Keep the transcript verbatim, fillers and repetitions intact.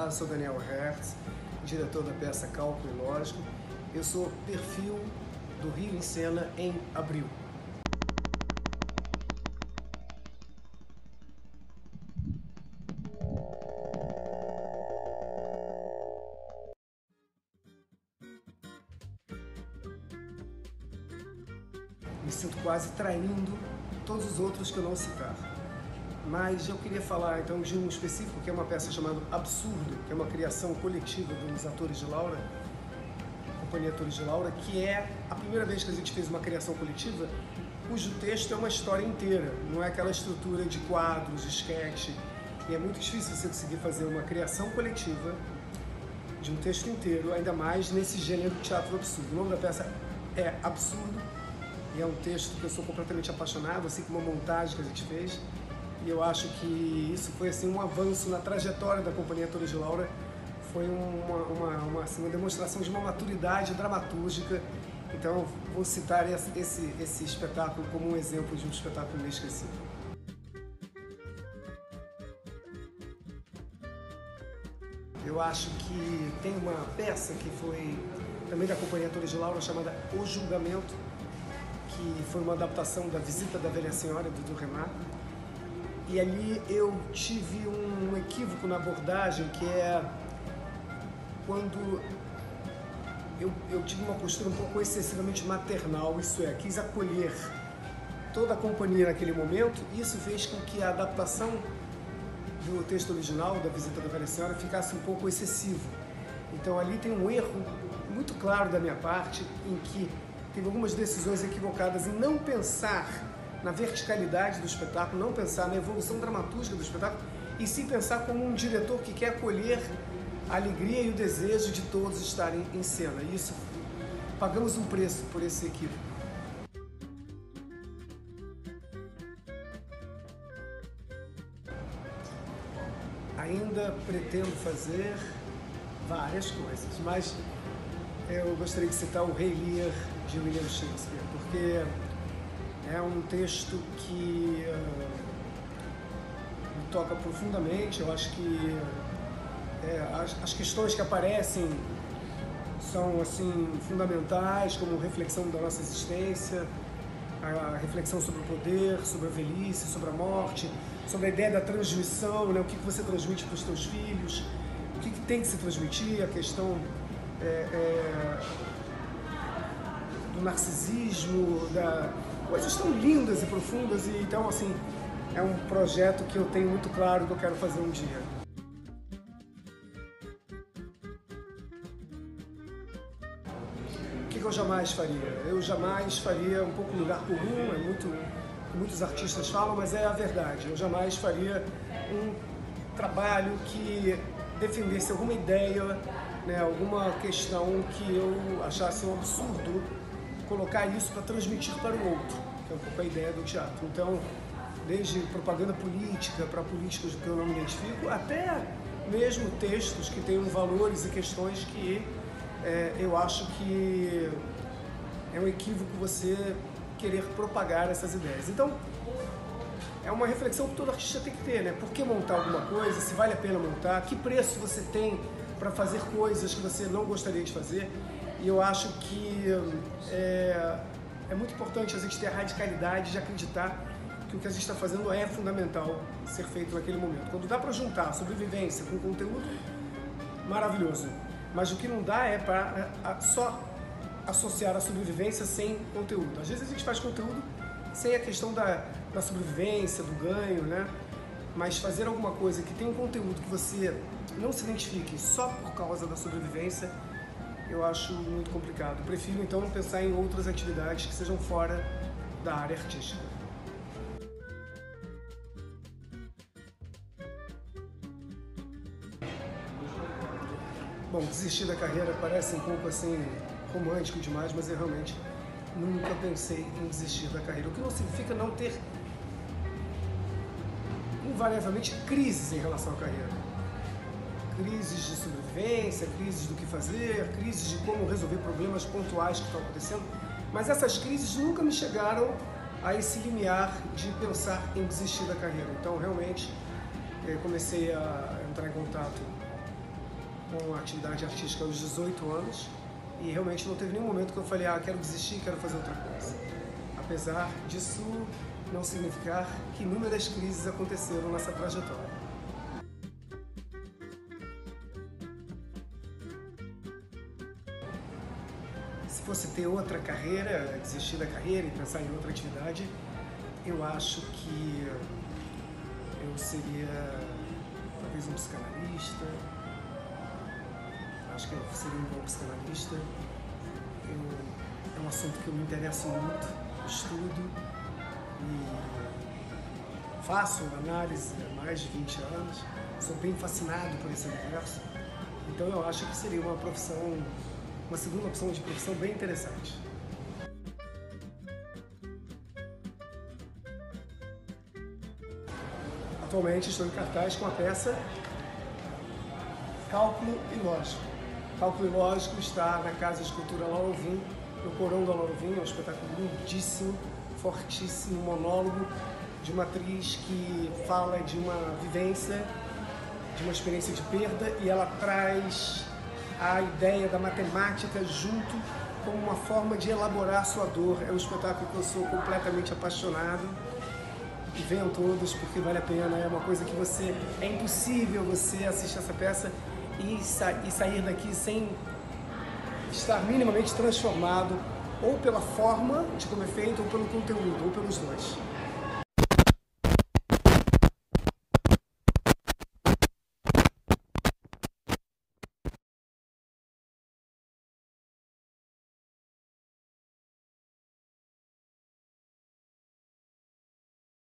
Olá, sou Daniel Hertz, diretor da peça Cálculo e Lógico. Eu sou perfil do Rio em Cena em abril. Me sinto quase traindo todos os outros que eu não citar. Mas eu queria falar então de um específico, que é uma peça chamada Absurdo, que é uma criação coletiva dos atores de Laura, Companhia Atores de Laura, que é a primeira vez que a gente fez uma criação coletiva cujo texto é uma história inteira, não é aquela estrutura de quadros, de sketch. E é muito difícil você conseguir fazer uma criação coletiva de um texto inteiro, ainda mais nesse gênero de teatro absurdo. O nome da peça é Absurdo, e é um texto que eu sou completamente apaixonado, assim como a montagem que a gente fez. E eu acho que isso foi assim, um avanço na trajetória da Companhia Atores de Laura. Foi uma, uma, uma, assim, uma demonstração de uma maturidade dramatúrgica. Então, vou citar esse, esse, esse espetáculo como um exemplo de um espetáculo inesquecível. Eu acho que tem uma peça que foi também da Companhia Atores de Laura, chamada O Julgamento, que foi uma adaptação da Visita da Velha Senhora, do Dumas. E ali eu tive um equívoco na abordagem, que é quando eu, eu tive uma postura um pouco excessivamente maternal, isso é, quis acolher toda a companhia naquele momento, e isso fez com que a adaptação do texto original, da Visita da Velha Senhora, ficasse um pouco excessivo. Então ali tem um erro muito claro da minha parte, em que teve algumas decisões equivocadas em não pensar na verticalidade do espetáculo, não pensar na evolução dramatúrgica do espetáculo, e sim pensar como um diretor que quer acolher a alegria e o desejo de todos estarem em cena. E isso, pagamos um preço por esse equívoco. Ainda pretendo fazer várias coisas, mas eu gostaria de citar o Rei Lear de William Shakespeare, porque é um texto que uh, me toca profundamente. Eu acho que é, as, as questões que aparecem são assim, fundamentais, como reflexão da nossa existência, a reflexão sobre o poder, sobre a velhice, sobre a morte, sobre a ideia da transmissão, né? O que, que você transmite para os seus filhos, o que, que tem que se transmitir, a questão é, é, do narcisismo, da coisas tão lindas e profundas. E então, assim, é um projeto que eu tenho muito claro que eu quero fazer um dia. O que eu jamais faria? Eu jamais faria um pouco lugar comum, é muito, muitos artistas falam, mas é a verdade. Eu jamais faria um trabalho que defendesse alguma ideia, né, alguma questão que eu achasse um absurdo colocar isso para transmitir para o outro, que é um pouco a ideia do teatro. Então, desde propaganda política para políticos que eu não me identifico, até mesmo textos que tenham valores e questões que é, eu acho que é um equívoco você querer propagar essas ideias. Então, é uma reflexão que todo artista tem que ter, né? Por que montar alguma coisa? Se vale a pena montar? Que preço você tem para fazer coisas que você não gostaria de fazer? E eu acho que é, é muito importante a gente ter a radicalidade de acreditar que o que a gente está fazendo é fundamental ser feito naquele momento. Quando dá para juntar a sobrevivência com conteúdo, maravilhoso. Mas o que não dá é para só associar a sobrevivência sem conteúdo. Às vezes a gente faz conteúdo sem a questão da, da sobrevivência, do ganho, né? Mas fazer alguma coisa que tem um conteúdo que você não se identifique só por causa da sobrevivência, eu acho muito complicado. Eu prefiro, então, pensar em outras atividades que sejam fora da área artística. Bom, desistir da carreira parece um pouco assim romântico demais, mas eu realmente nunca pensei em desistir da carreira. O que não significa não ter, invariavelmente, crises em relação à carreira. Crises de sobrevivência, crises do que fazer, crises de como resolver problemas pontuais que estão acontecendo, mas essas crises nunca me chegaram a esse limiar de pensar em desistir da carreira. Então, realmente, eu comecei a entrar em contato com a atividade artística aos dezoito anos e realmente não teve nenhum momento que eu falei, ah, quero desistir, quero fazer outra coisa. Apesar disso não significar que inúmeras crises aconteceram nessa trajetória. Se fosse ter outra carreira, desistir da carreira e pensar em outra atividade, eu acho que eu seria talvez um psicanalista. Acho que eu seria um bom psicanalista. Eu, é um assunto que eu me interesso muito, estudo e faço análise há mais de vinte anos. Sou bem fascinado por esse universo. Então eu acho que seria uma profissão, uma segunda opção de profissão bem interessante. Atualmente estou em cartaz com a peça Cálculo e Lógico. Cálculo e Lógico está na Casa de Cultura Lauro Alvim, no Porão da Lauro Alvim. É um espetáculo lindíssimo, fortíssimo, monólogo de uma atriz que fala de uma vivência, de uma experiência de perda, e ela traz a ideia da matemática junto como uma forma de elaborar sua dor. É um espetáculo que eu sou completamente apaixonado. E venham todos, porque vale a pena, é uma coisa que você... É impossível você assistir essa peça e, sa e sair daqui sem estar minimamente transformado, ou pela forma de como é feito, ou pelo conteúdo, ou pelos dois.